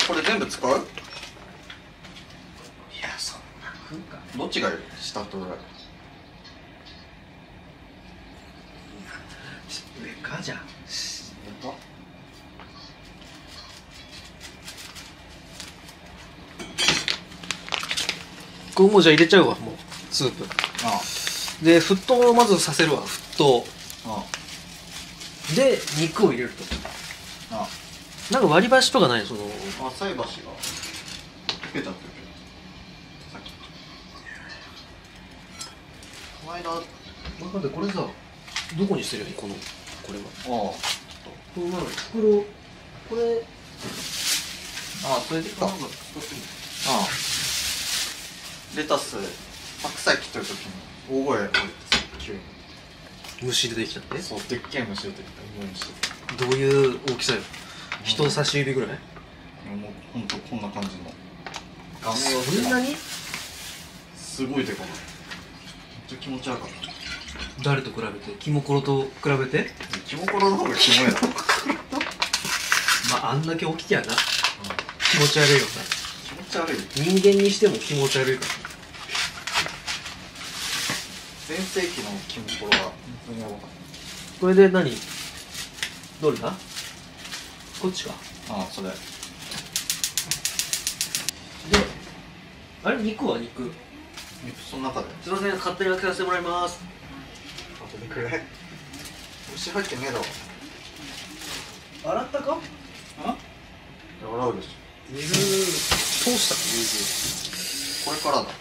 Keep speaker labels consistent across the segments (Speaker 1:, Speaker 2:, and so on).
Speaker 1: これ全部使う？いや、
Speaker 2: そんな食うか。
Speaker 1: どっちがいい？下と裏。
Speaker 2: 上かじゃあ。これもうじゃあ入れちゃうわ、もうスープ。
Speaker 1: あ
Speaker 2: で沸騰をまずさせるわ、沸騰
Speaker 1: あ
Speaker 2: で肉を入れると。
Speaker 1: あ
Speaker 2: なんか割り箸とかないの？その
Speaker 1: あ、菜箸が溶けちゃってるけど、さっきこの間、
Speaker 2: なんでこれさ、どこに捨てるよ、これは。
Speaker 1: あ
Speaker 2: この袋、これ
Speaker 1: あ、それでか。ああ、レタス、白菜切ってる時に大声が出て急に
Speaker 2: 虫でできたって。
Speaker 1: そう、でっけえ虫出てきた。虫
Speaker 2: どういう大きさよ？人差し指ぐらい？
Speaker 1: もうほんとこんな感じの画面
Speaker 2: そんなに？
Speaker 1: すごいでかい。めっちゃ気持ち悪かった。
Speaker 2: 誰と比べて？キモコロと比べて？
Speaker 1: キモコロの方がキモいな。
Speaker 2: まああんだけ大ききゃな、気持ち悪いよさ。
Speaker 1: 気持ち悪い。
Speaker 2: 人間にしても気持ち悪いから。
Speaker 1: 全盛期のキモコロは本当にやばかっ
Speaker 2: これで何？どれだ？こっちか。
Speaker 1: た。ああ、それ。
Speaker 2: で、あれ肉は肉。
Speaker 1: その中で。
Speaker 2: すいません、勝手に開けさせてもらいます。
Speaker 1: あとでくれ。虫入ってねえだろ。
Speaker 2: 洗ったか？
Speaker 1: 洗うでしょ。
Speaker 2: 水通したか？水。
Speaker 1: これからだ。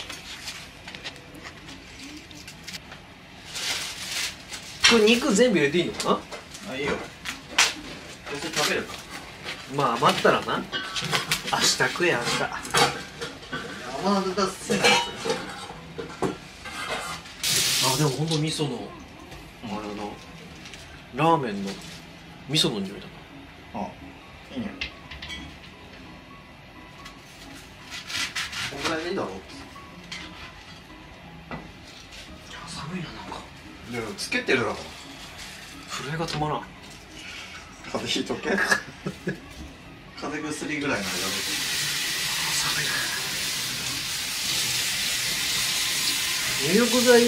Speaker 2: これ肉全部入れていいのかな？
Speaker 1: あ、いいよ。どうせ食べるか。
Speaker 2: まあ余ったらな。明日食え、明日。
Speaker 1: 山田だせないや
Speaker 2: あ、でもほんと味噌の、あれだな。ラーメンの味噌の匂いだな。
Speaker 1: つ。ああ、いいね。こんぐらいでいいだろう。
Speaker 2: 寒いな、なんか。
Speaker 1: いや、つけてるだろ。
Speaker 2: 震えが止まらん。
Speaker 1: 風邪ひいとけ。風邪薬ぐらいのやる。
Speaker 2: 寒いな。入浴剤、
Speaker 1: ああ。
Speaker 2: 今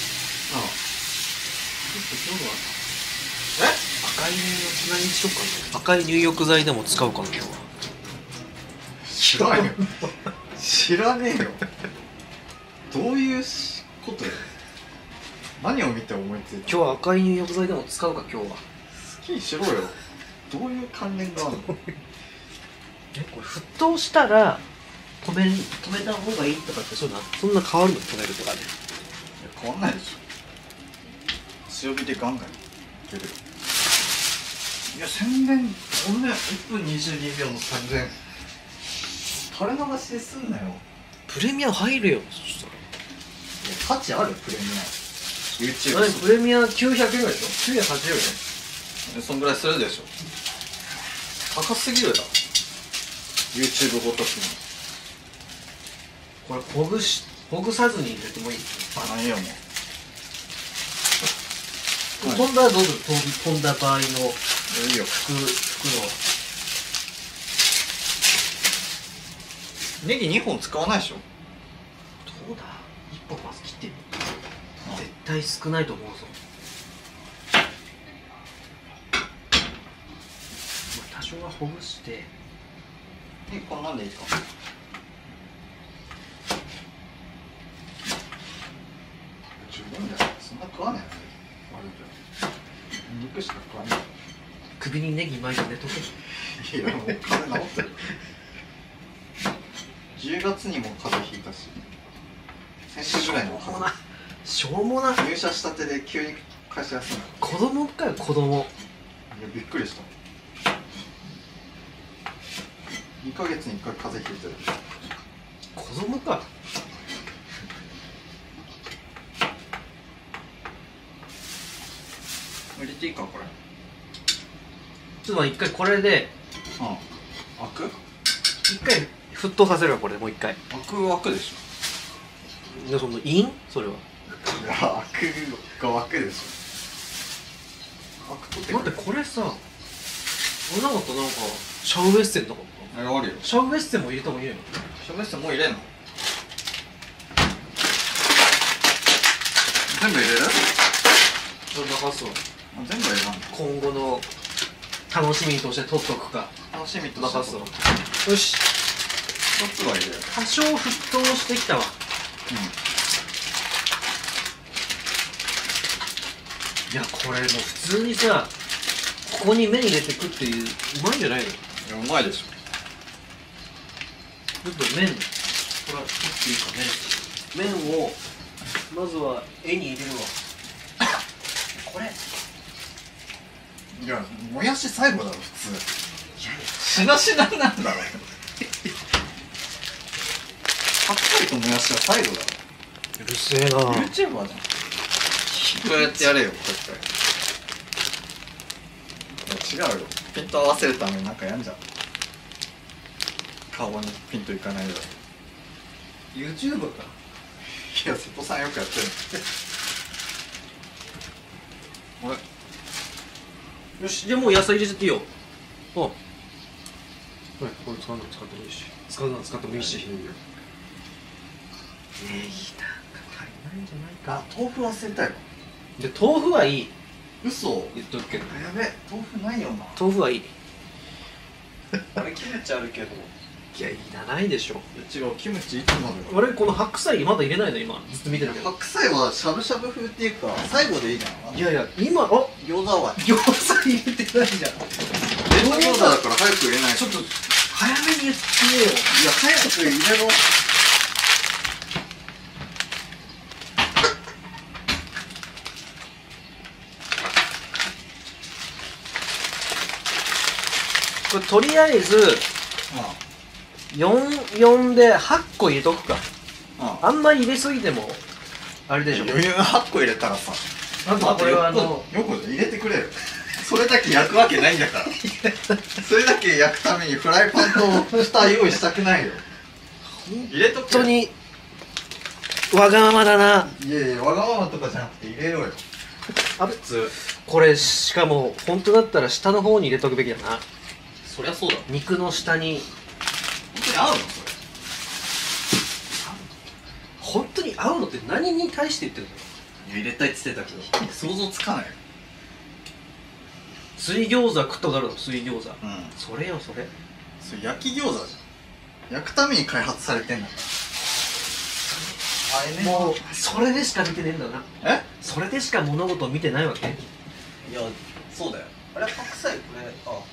Speaker 2: 日は赤い入浴剤にしようかな。赤い入浴剤でも使うかな、今日は。
Speaker 1: 知らんよ。知らねえよ。どういうことよ。何を見て思いついた。
Speaker 2: 今日は赤い入浴剤でも使うか、今日は。
Speaker 1: 好きにしろよ。どういう関連があるの。
Speaker 2: これ沸騰したら止めた方がいいとかってそんな変わるの？止めるとかで。
Speaker 1: 変わんないでしょ。強火でガンガンいける。いや、宣伝こんな1分22秒の宣伝垂れ流しですんなよ。
Speaker 2: プレミア入るよ、そしたら。
Speaker 1: 価値ある？プレミア YouTube。
Speaker 2: 何プレミア900円ぐらいでしょ？ 980円。
Speaker 1: そんぐらいするでしょ。高すぎるだろ。 YouTube ごときに。
Speaker 2: これほぐさずに入れてもいい？
Speaker 1: あ、ないよもう。
Speaker 2: 飛んだらどうする？飛んだ場合の
Speaker 1: いいよ。
Speaker 2: 服の。
Speaker 1: ネギ2本使わないでしょ。
Speaker 2: どうだ？1本まず切ってみる。絶対少ないと思うぞ。多少はほぐして。
Speaker 1: これなんでいいか。十分だよ。そんな食わないよ。肉しか食わない。
Speaker 2: 首にネギ巻いて寝とけ。
Speaker 1: いや、もう風邪治ってる。10月にも風邪ひいたし、先週ぐらいの風邪。
Speaker 2: しょうもな。
Speaker 1: 入社したてで急に会社休んだ。
Speaker 2: 子供かよ、子供。
Speaker 1: いや、びっくりした。2ヶ月に1回風邪ひいてる。
Speaker 2: 子供か。
Speaker 1: 入れていいか、これ。
Speaker 2: ちょっと一回これで
Speaker 1: うん。開く？
Speaker 2: 一回沸騰させるわ、これでもう一回。
Speaker 1: 開くでし
Speaker 2: で、そのインそれは。
Speaker 1: ょ。いや、開くが開くでしょ。開くとって
Speaker 2: 待って、これさ、俺なかった、なんかシャウエッセンとか
Speaker 1: あれあるよ。
Speaker 2: シャウエッセンも入れた方がいいの？
Speaker 1: シャベッセンもう入れんの？全部入れる？
Speaker 2: 流そう。
Speaker 1: 全部入れない。
Speaker 2: 今後の楽しみとして取っとくか。
Speaker 1: 楽しみと
Speaker 2: 流
Speaker 1: して
Speaker 2: そう。よし。
Speaker 1: 一つは入れる。
Speaker 2: 多少沸騰してきたわ。いや、これもう普通にさ、ここに麺入れてくっていう、うまいんじゃないの？
Speaker 1: いや、うまいでしょ。
Speaker 2: ちょっと麺、これは取っていいかね。麺をまずは絵に入れるわ。これ
Speaker 1: いや、もやし最後だろ、普通。
Speaker 2: いやいや、
Speaker 1: しなしなになるだろ。白菜ともやしは最後だろ。
Speaker 2: うるせえな。
Speaker 1: YouTuber じゃん。こうやってやれよ、こうやって。いや、違うよ。ピント合わせるためになんかやんじゃん。顔にピントいかないよ。
Speaker 2: YouTuber か。
Speaker 1: いや、瀬戸さんよくやってる。あれ
Speaker 2: よし、じゃあもう野菜入れちゃっていいよ。あ、はい、これ使うの使ってもいいし、使うの使ってもいいし。いいな、なんか足りないんじゃないか。
Speaker 1: あ、豆腐忘れたよ。
Speaker 2: で、豆腐はいい。
Speaker 1: 嘘。
Speaker 2: 言っとくけど。
Speaker 1: やべ、豆腐ないよな。
Speaker 2: 豆腐はいい。
Speaker 1: あれキムチあるけど。
Speaker 2: いや、いらないでしょ。
Speaker 1: 違う、キムチいつもある。
Speaker 2: 俺、この白菜まだ入れないの今。ずっと見てるけど。
Speaker 1: 白菜はしゃぶしゃぶ風っていうか最後でいいじゃん。
Speaker 2: いやいや、今、あ、
Speaker 1: 餃子は
Speaker 2: 餃子入れてないじゃん。
Speaker 1: 冷凍餃子だから早く入れないと。
Speaker 2: ちょっと、早めに言ってよ。
Speaker 1: いや、早く入れろ。
Speaker 2: これとりあえず44で8個入れとくか。あんまり入れすぎてもあれでしょ。
Speaker 1: 余裕8個入れたらさ、
Speaker 2: あとはこれは
Speaker 1: よく入れてくれよ。それだけ焼くわけないんだからそれだけ焼くためにフライパンと蓋用意したくないよ。入れとくよ。
Speaker 2: 本当にわがままだな。
Speaker 1: いやいや、わがままとかじゃなくて入れろよ。
Speaker 2: あ、普通これしかも本当だったら下の方に入れとくべきだな。
Speaker 1: そりゃそうだ。
Speaker 2: 肉の下に。
Speaker 1: 本当に合うのそれ。
Speaker 2: 本当に合うのって何に対して言ってるの？
Speaker 1: いや、入れたいって言ってたけど想像つかないよ。
Speaker 2: 水餃子食ったことあるの？水餃子。それよそれ。
Speaker 1: それ焼き餃子じゃん。焼くために開発されてんだから。
Speaker 2: もうそれでしか見てねえんだな。
Speaker 1: え？
Speaker 2: それでしか物事を見てないわけ。
Speaker 1: いや、そうだよ。あれ、白菜これ、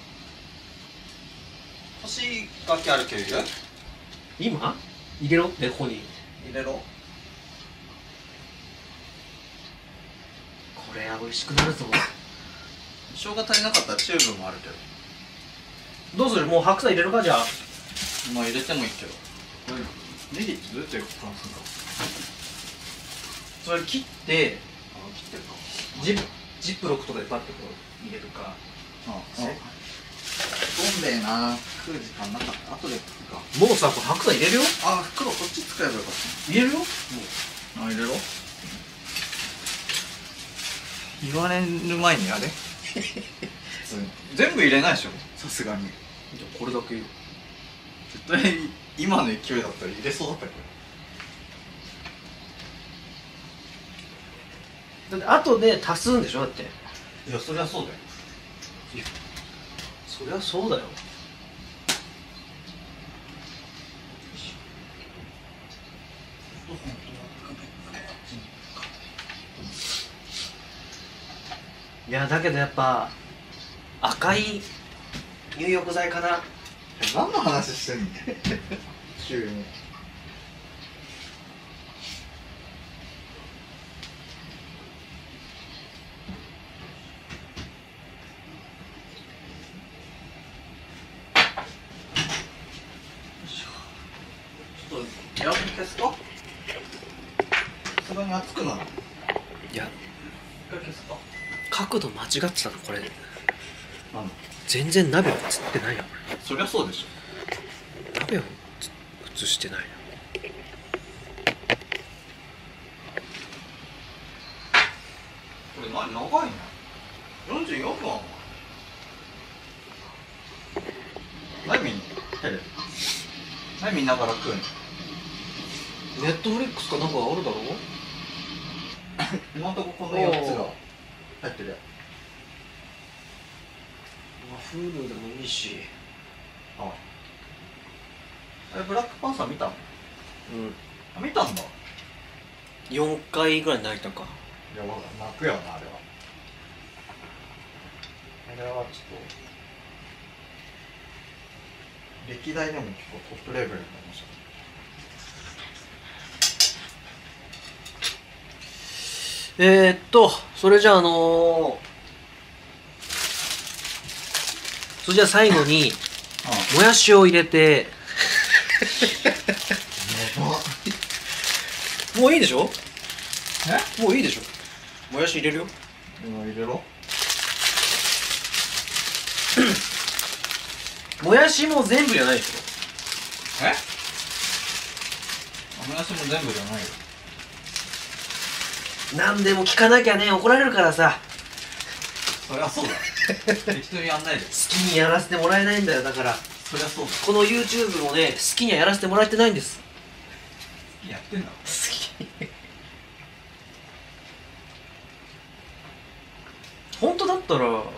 Speaker 1: 干し柿あるけど入れる？
Speaker 2: 今入れろってここに。
Speaker 1: 入れろ。
Speaker 2: これは美味しくなるぞ。
Speaker 1: 生姜足りなかったらチューブもあるけど。
Speaker 2: どうする？もう白菜入れるかじゃあ。
Speaker 1: まあ入れてもいいけど。ネギってどうやって保管するか。
Speaker 2: それ切って
Speaker 1: 切ってるか。
Speaker 2: ジップロックとかでバッとこう入れるか。
Speaker 1: どん兵衛な、食う時間なかった。後で食うか。
Speaker 2: もうさ、これ白菜入れるよ。
Speaker 1: 袋こっち使えばよかっ
Speaker 2: 入れるよ。もう
Speaker 1: た。入れろ。言われる前にやれ。全部入れないでしょ、さすがに。
Speaker 2: じゃあこれだけよ。
Speaker 1: 絶対今の勢いだったら入れそうだったけ
Speaker 2: だって後で足すんでしょだって。
Speaker 1: ど。いや、そりゃそうだよ。
Speaker 2: そりゃそうだよ。いやだけどやっぱ赤い入浴剤かな。
Speaker 1: 何の話してんの急に。ちょっとエアコン消すか。さすがに暑くなる。
Speaker 2: いや
Speaker 1: 一回消すか。
Speaker 2: 角度間違ってたのこれ。
Speaker 1: なんだ。
Speaker 2: 全然鍋を映ってないよ。
Speaker 1: そりゃそうでしょ。
Speaker 2: 鍋を映してないよ。
Speaker 1: これ長いね。44分。何見んの？ テレビ何見ながら食うの？
Speaker 2: ネットフリックスかなんかあるだろう。
Speaker 1: 今んとここの4つが入ってるよ。
Speaker 2: まあ Hulu でもいいし。
Speaker 1: あれブラックパンサー見たの？
Speaker 2: うん
Speaker 1: あ、見たんだ。
Speaker 2: 4回ぐらい泣いたか。
Speaker 1: いや、泣くよな、あれは。あれはちょっと歴代でも結構トップレベルになりました。
Speaker 2: それじゃあそれじゃあ最後にもやしを入れてもういいでしょ？もういいでしょ？もやし入れるよ。
Speaker 1: 今入れろ。
Speaker 2: もやしも全部じゃないでしょ？
Speaker 1: もやしも全部じゃないよ。
Speaker 2: 何でも聞かなきゃね、怒られるからさ。
Speaker 1: そりゃそうだ。適当にやんないで。
Speaker 2: 好きにやらせてもらえないんだよ。だから
Speaker 1: そりゃそうだ。
Speaker 2: この YouTube もね、好きにはやらせてもらえてないんです。
Speaker 1: やってんだろ。
Speaker 2: 好き本当だったら、まあ、でもあれか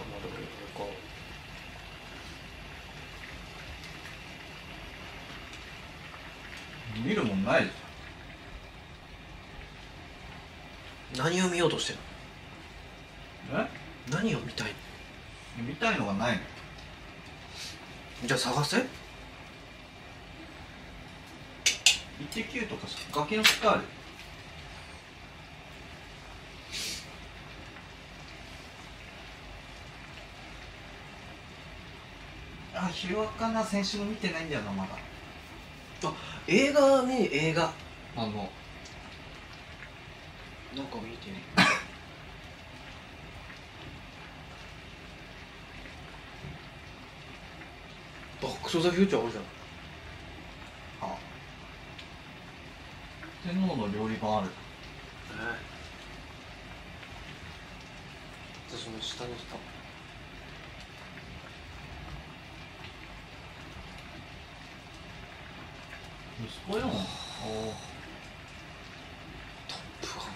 Speaker 1: 見るもんないじ
Speaker 2: 何を見ようとしてる
Speaker 1: ゃん。
Speaker 2: の？何を見たい
Speaker 1: 見たいのがないの。
Speaker 2: の？じゃあ探せ。
Speaker 1: イッテ Q とかガキのスカール。あ、ヒロアカな、先週も見てないんだよな、まだ。
Speaker 2: 映画ね、映画
Speaker 1: なんか
Speaker 2: 見てね。バックトゥザフューチャーあるじゃん。
Speaker 1: あ、天皇の料理版ある。
Speaker 2: じゃあその下の下。
Speaker 1: 息子よ。
Speaker 2: トップガン。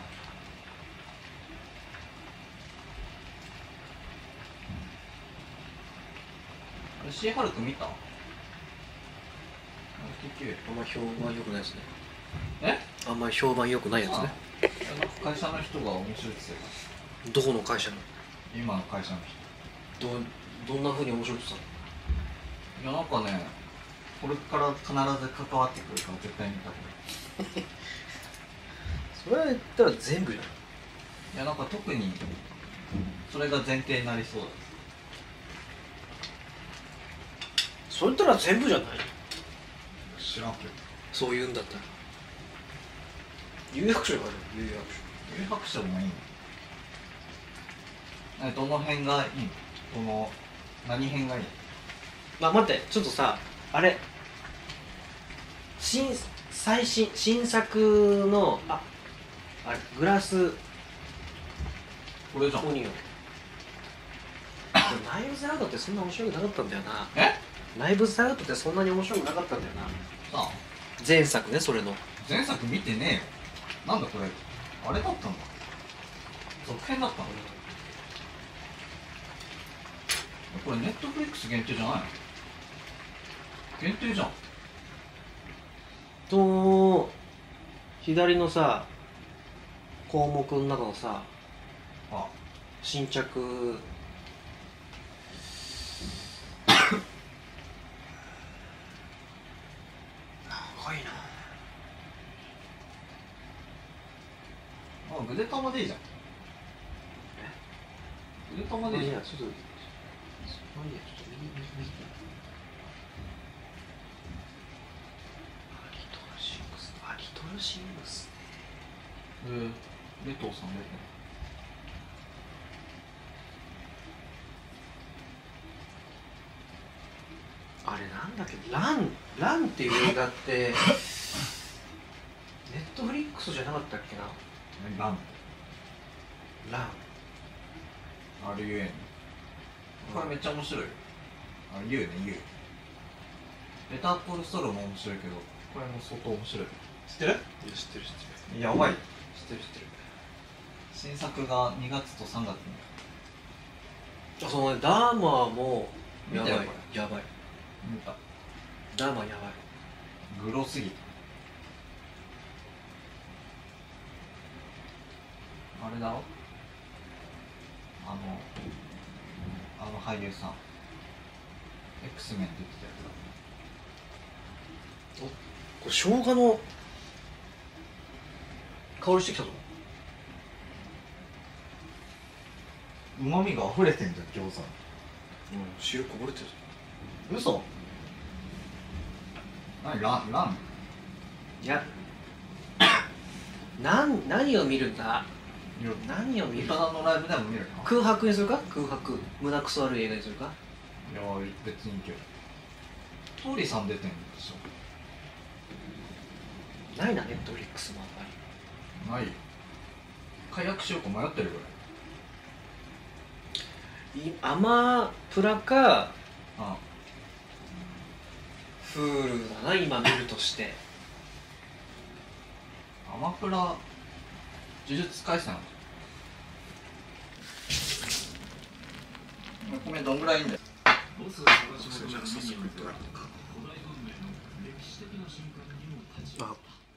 Speaker 1: シーハルク見た？
Speaker 2: あんま評判良くないですね。
Speaker 1: え？
Speaker 2: あんまり評判良くないやつね。
Speaker 1: なんか会社の人が面白いって言って
Speaker 2: どこの会社の？
Speaker 1: た。今の会社の人。
Speaker 2: どんな風に面白いって言っ
Speaker 1: いや、なんかね、これから必ず関わってくるから絶対見た方がいい。
Speaker 2: それは言ったら全部じゃん。
Speaker 1: いや、なんか特にそれが前提になりそうだ。
Speaker 2: それ言ったら全部じゃない？
Speaker 1: 知らんけど。
Speaker 2: そういうんだったら有白書がある。有白書
Speaker 1: 有白書もいいの？どの辺がいいの？この何辺がいいの？
Speaker 2: まあ待って、ちょっとさ、あれ最新作のあれグラス
Speaker 1: これじゃん。
Speaker 2: オニオン。ナイブズアウトってそんな面白くなかったんだよな。ナイブズアウトってそんなに面白くなかったんだよな。
Speaker 1: さあ、
Speaker 2: 前作ね、それの。
Speaker 1: 前作見てねえよ。なんだこれ、あれだったんだ。続編だったんだ。これネットフリックス限定じゃないの？限定じゃん。
Speaker 2: 左のさ項目の中のさ、
Speaker 1: あ、
Speaker 2: 新着長いな。
Speaker 1: あ、ぐでたまでいいじゃん。ぐでたまでいいじゃん。
Speaker 2: ちょっと右アリトルシングス。
Speaker 1: レトーさん出てる。
Speaker 2: あれなんだっけ、ランっていう映画ってネットフリックスじゃなかったっけな。
Speaker 1: ラン。
Speaker 2: ラン。
Speaker 1: RUN。これめっちゃ面白いよ。あ、U ね、U。 ベターコールストローも面白いけど、これも相当面白い。知ってる？
Speaker 2: いや知ってる知ってる
Speaker 1: やばい。
Speaker 2: 知ってる知ってる。
Speaker 1: 新作が2月と3月に。
Speaker 2: あ、そのね、ダーマもやばい
Speaker 1: 見たよこ
Speaker 2: やばい。
Speaker 1: 見た。
Speaker 2: ダーマやばい。
Speaker 1: グロすぎた。あれだろ、あの俳優さん X メン出てたや
Speaker 2: これ生姜の香りしてきたぞ。
Speaker 1: つ。うまみが溢れてんじゃん餃子。
Speaker 2: 汁こぼれてる。
Speaker 1: 嘘？何ラン
Speaker 2: いや何を見るんだ。
Speaker 1: いや、
Speaker 2: 何を見る。
Speaker 1: 歌のライブでも見るな。
Speaker 2: 空白にするか。空白胸くそ悪い映画にするか。
Speaker 1: いや別にいいけど。トーリーさん出てんでし
Speaker 2: ないな、ネットフリックスもあんまり。
Speaker 1: ょ。ないよ。解約しようか迷ってるぐらい。
Speaker 2: アマプラか
Speaker 1: あ
Speaker 2: フールだな、今見るとして。
Speaker 1: アマプラ呪術廻戦。お米どんぐらいいいんだよ。
Speaker 2: あ